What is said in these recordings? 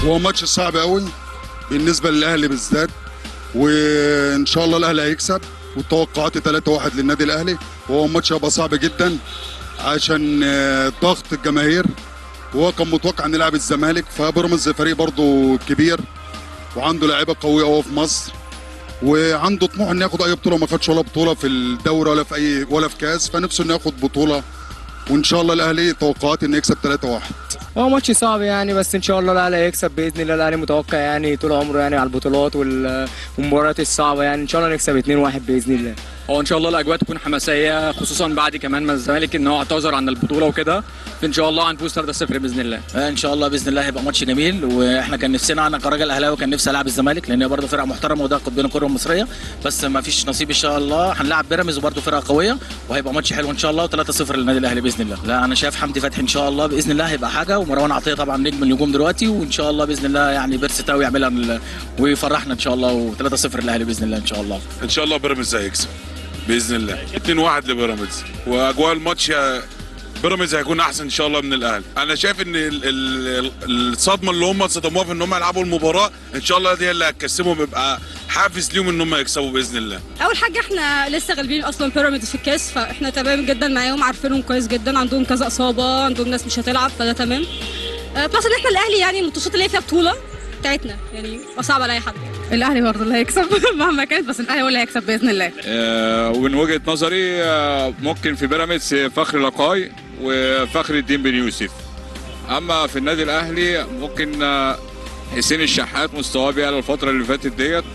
هو ماتش صعب قوي بالنسبه للاهلي بالذات، وان شاء الله الاهلي هيكسب، والتوقعات 3-1 للنادي الاهلي. وهو ماتش هيبقى صعب جدا عشان ضغط الجماهير، وهو كان متوقع ان يلعب الزمالك. فبيراميدز فريق برضه كبير وعنده لاعيبه قويه قوي في مصر، وعنده طموح انه ياخد اي بطوله. ما خدش ولا بطوله في الدوري ولا في كاس، فنفسه انه ياخد بطوله. وان شاء الله الاهلي توقعاتي انه يكسب 3-1. هو ماتش صعب يعني، بس ان شاء الله الاهلي هيكسب باذن الله. الاهلي متوقع يعني طول عمره يعني على البطولات والمباريات الصعبه يعني. ان شاء الله نكسب 2-1 باذن الله. هو ان شاء الله الاجواء تكون حماسيه، خصوصا بعد كمان ما الزمالك ان هو اعتذر عن البطوله وكده. فان شاء الله هنفوز 3-0 باذن الله. ان شاء الله باذن الله هيبقى ماتش جميل. واحنا كان نفسنا، انا كراجل اهلاوي كان نفسي العب الزمالك، لان هي برضه فرقه محترمه وده قطبين الكره المصريه، بس ما فيش نصيب. ان شاء الله هنلعب بيراميدز وبرضه فرقه قويه، وهيبقى ماتش حلو ان شاء الله. و3-0 للنادي الاهلي باذن الله. لا انا شايف حمدي فتحي ان شاء الله باذن الله هيبقى حاجه، ومروان عطيه طبعا نجم النجوم دلوقتي، وان شاء الله باذن الله يعني بيرسي تاو يعملها ويفرحنا ان شاء الله. و3-0 للاهلي باذن الله ان شاء الله. ان شاء الله بيراميدز هيكسب باذن الله. 2-1 لبيراميدز، واجواء الماتش بيراميدز هيكون احسن ان شاء الله من الاهلي. انا شايف ان الصدمه اللي هم صدموها في ان هم يلعبوا المباراه ان شاء الله دي اللي هتكسبهم، يبقى حافز ليهم ان هم يكسبوا باذن الله. اول حاجه احنا لسه غالبين اصلا بيراميدز في الكاس، فاحنا تمام جدا معاهم، عارفينهم كويس جدا، عندهم كذا اصابه، عندهم ناس مش هتلعب، فده تمام. بلس ان احنا الاهلي يعني من الماتشات اللي هي فيها بطوله بتاعتنا يعني صعب على اي حد. الاهلي برضه اللي هيكسب مهما كانت، بس الاهلي هو اللي هيكسب باذن الله. ومن وجهه نظري ممكن في بيراميدز فخر لقاي وفخر الدين بن يوسف. اما في النادي الاهلي ممكن حسين الشحات مستواه بيعلى الفتره اللي فاتت ديت،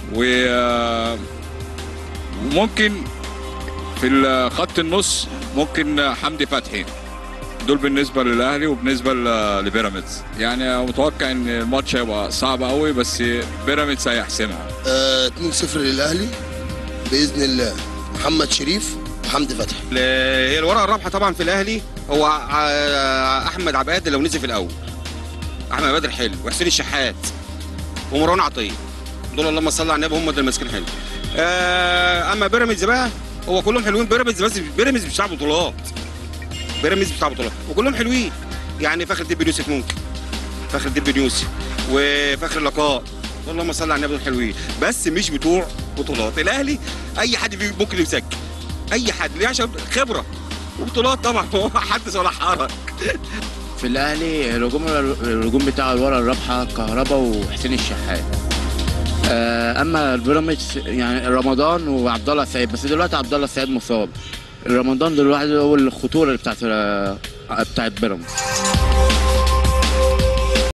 وممكن في خط النص ممكن حمدي فتحي. دول بالنسبه للاهلي. وبالنسبه لبيراميدز يعني متوقع ان الماتش هيبقى صعب قوي، بس بيراميدز هيحسمها. 2-0 للاهلي باذن الله. محمد شريف وحمدي فتحي. هي الورقه الرابحه طبعا في الاهلي هو احمد عباد لو نزل في الاول، احمد عباد الحلو، وحسين الشحات، ومروان عطيه. دول اللهم صل على النبي هم اللي ماسكين حلو. اما بيراميدز بقى هو كلهم حلوين. بيراميدز بس بيراميدز بتاع بطولات، بيراميدز بتاع بطولات وكلهم حلوين يعني. فخر الدين بن يوسف ممكن، فخر الدين بن يوسف وفخر اللقاء، اللهم صل على النبي، دول حلوين بس مش بتوع بطولات. الاهلي اي حد فيه ممكن يمسك، اي حد ليه عشان خبره وبطولات طبعا. هو حدث ولا حرج. في الاهلي الهجوم بتاع الورقه الرابحه كهربا وحسين الشحات. اما البيراميدز يعني رمضان وعبد الله السعيد، بس دلوقتي عبد الله السعيد مصاب. رمضان دلوقتي هو الخطوره اللي بتاعت بيراميدز.